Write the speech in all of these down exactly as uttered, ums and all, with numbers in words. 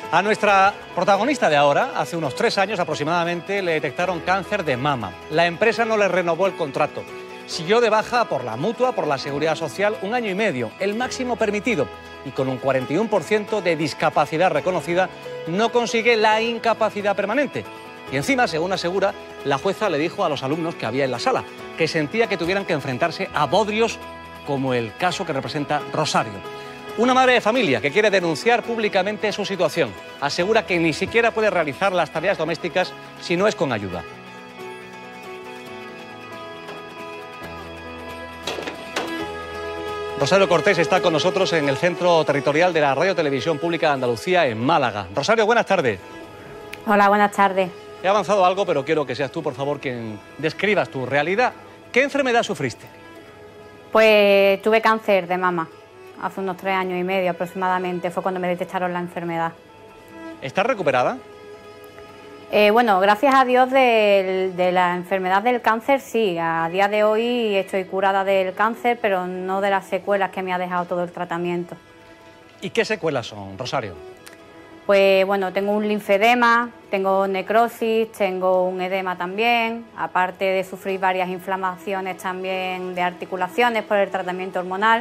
A nuestra protagonista de ahora, hace unos tres años aproximadamente, le detectaron cáncer de mama. La empresa no le renovó el contrato. Siguió de baja por la Mutua, por la Seguridad Social, un año y medio, el máximo permitido. Y con un cuarenta y uno por ciento de discapacidad reconocida, no consigue la incapacidad permanente. Y encima, según asegura, la jueza le dijo a los alumnos que había en la sala que sentía que tuvieran que enfrentarse a bodrios como el caso que representa Rosario. Una madre de familia que quiere denunciar públicamente su situación. Asegura que ni siquiera puede realizar las tareas domésticas si no es con ayuda. Rosario Cortés está con nosotros en el Centro Territorial de la Radio Televisión Pública de Andalucía en Málaga. Rosario, buenas tardes. Hola, buenas tardes. He avanzado algo, pero quiero que seas tú, por favor, quien describas tu realidad. ¿Qué enfermedad sufriste? Pues tuve cáncer de mama. Hace unos tres años y medio aproximadamente fue cuando me detectaron la enfermedad. ¿Estás recuperada? Eh, bueno, gracias a Dios de, de la enfermedad del cáncer sí. A día de hoy estoy curada del cáncer, pero no de las secuelas que me ha dejado todo el tratamiento. ¿Y qué secuelas son, Rosario? Pues bueno, tengo un linfedema, tengo necrosis, tengo un edema también, aparte de sufrir varias inflamaciones también de articulaciones por el tratamiento hormonal.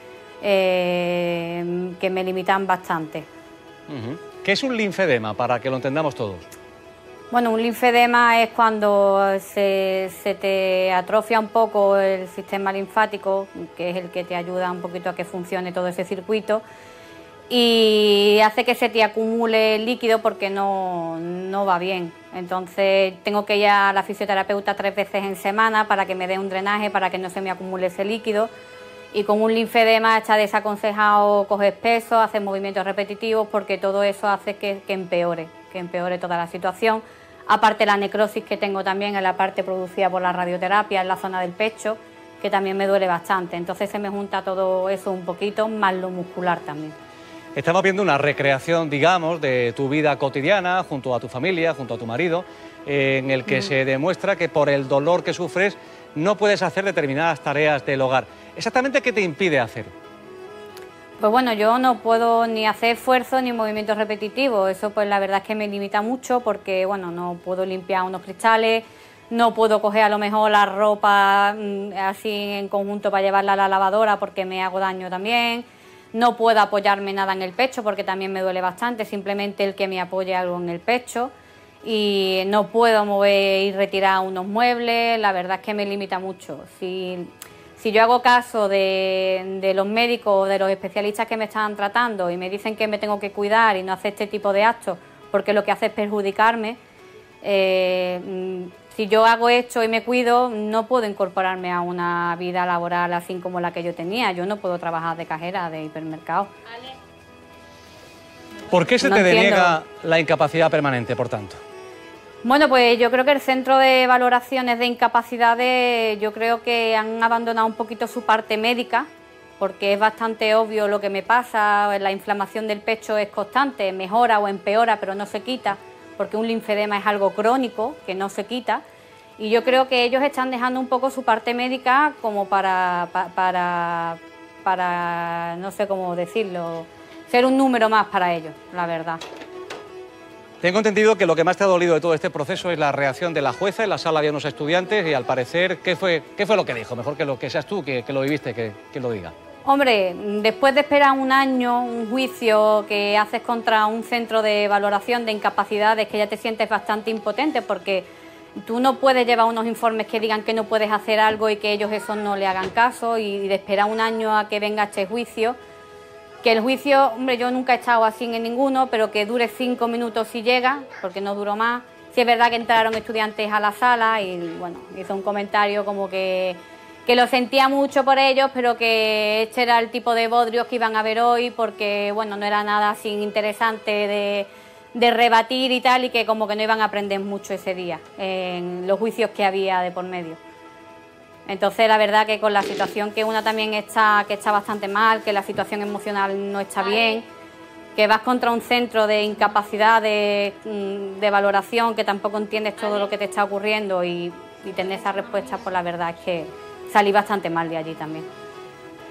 Eh, que me limitan bastante. Uh-huh. ¿Qué es un linfedema, para que lo entendamos todos? Bueno, un linfedema es cuando se, se te atrofia un poco el sistema linfático, que es el que te ayuda un poquito a que funcione todo ese circuito, y hace que se te acumule líquido porque no, no va bien. Entonces tengo que ir a la fisioterapeuta tres veces en semana para que me dé un drenaje, para que no se me acumule ese líquido. Y con un linfedema está desaconsejado coger peso, hacer movimientos repetitivos, porque todo eso hace que, que empeore, que empeore toda la situación. Aparte la necrosis que tengo también en la parte producida por la radioterapia, en la zona del pecho, que también me duele bastante. Entonces se me junta todo eso un poquito, más lo muscular también. Estamos viendo una recreación, digamos, de tu vida cotidiana, junto a tu familia, junto a tu marido, eh, en el que mm. se demuestra que por el dolor que sufres no puedes hacer determinadas tareas del hogar. ¿Exactamente qué te impide hacer? Pues bueno, yo no puedo ni hacer esfuerzo ni movimientos repetitivos. Eso pues la verdad es que me limita mucho porque bueno, no puedo limpiar unos cristales, no puedo coger a lo mejor la ropa mmm, así en conjunto para llevarla a la lavadora porque me hago daño también. No puedo apoyarme nada en el pecho porque también me duele bastante, simplemente el que me apoye algo en el pecho. Y no puedo mover y retirar unos muebles, la verdad es que me limita mucho. Si, si yo hago caso de, de los médicos, de los especialistas que me están tratando y me dicen que me tengo que cuidar y no hacer este tipo de actos porque lo que hace es perjudicarme, eh, si yo hago esto y me cuido, no puedo incorporarme a una vida laboral así como la que yo tenía. Yo no puedo trabajar de cajera de hipermercado. ¿Por qué se no te entiendo. deniega la incapacidad permanente, por tanto? Bueno, pues yo creo que el Centro de Valoraciones de Incapacidades, yo creo que han abandonado un poquito su parte médica, porque es bastante obvio lo que me pasa, la inflamación del pecho es constante, mejora o empeora, pero no se quita, porque un linfedema es algo crónico que no se quita, y yo creo que ellos están dejando un poco su parte médica como para, para, para, para no sé cómo decirlo, ser un número más para ellos, la verdad. Tengo entendido que lo que más te ha dolido de todo este proceso es la reacción de la jueza. En la sala había unos estudiantes y al parecer, ¿qué fue, qué fue lo que dijo? Mejor que lo que seas tú, que, que lo viviste, que, que lo diga. Hombre, después de esperar un año, un juicio que haces contra un centro de valoración de incapacidades, que ya te sientes bastante impotente porque tú no puedes llevar unos informes que digan que no puedes hacer algo y que ellos eso no le hagan caso, y de esperar un año a que venga este juicio. Que el juicio, hombre, yo nunca he estado así en ninguno, pero que dure cinco minutos si llega, porque no duró más. Sí es verdad que entraron estudiantes a la sala y, bueno, hizo un comentario como que, que lo sentía mucho por ellos, pero que este era el tipo de bodrios que iban a ver hoy, porque, bueno, no era nada así interesante de, de rebatir y tal, y que como que no iban a aprender mucho ese día en los juicios que había de por medio. Entonces, la verdad que con la situación que una también está, que está bastante mal, que la situación emocional no está bien, que vas contra un centro de incapacidad de, de valoración, que tampoco entiendes todo lo que te está ocurriendo y, y tener esa respuesta, pues la verdad es que salí bastante mal de allí también.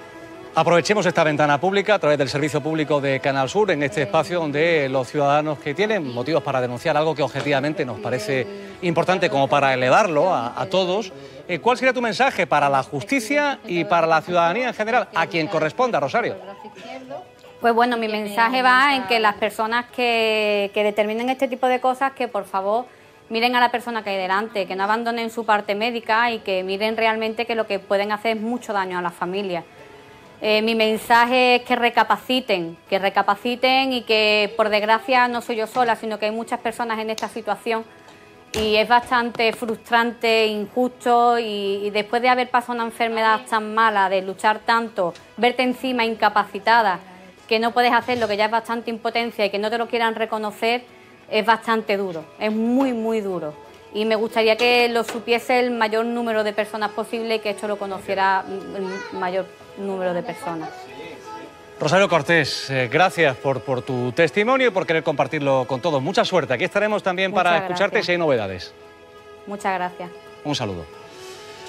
Aprovechemos esta ventana pública a través del Servicio Público de Canal Sur, en este espacio donde los ciudadanos que tienen motivos para denunciar algo que objetivamente nos parece importante como para elevarlo a, a todos. Eh, ¿Cuál sería tu mensaje para la justicia y para la ciudadanía en general, a quien corresponda, Rosario? Pues bueno, mi mensaje va en que las personas que, que determinen este tipo de cosas, que por favor miren a la persona que hay delante, que no abandonen su parte médica y que miren realmente que lo que pueden hacer es mucho daño a las familias. Eh, mi mensaje es que recapaciten, que recapaciten y que, por desgracia, no soy yo sola, sino que hay muchas personas en esta situación y es bastante frustrante, injusto y, y después de haber pasado una enfermedad tan mala, de luchar tanto, verte encima incapacitada, que no puedes hacer lo que ya es bastante impotencia y que no te lo quieran reconocer, es bastante duro, es muy, muy duro. Y me gustaría que lo supiese el mayor número de personas posible y que esto lo conociera el mayor número de personas. Rosario Cortés, eh, gracias por, por tu testimonio y por querer compartirlo con todos. Mucha suerte. Aquí estaremos también para Muchas escucharte gracias. si hay novedades. Muchas gracias. Un saludo.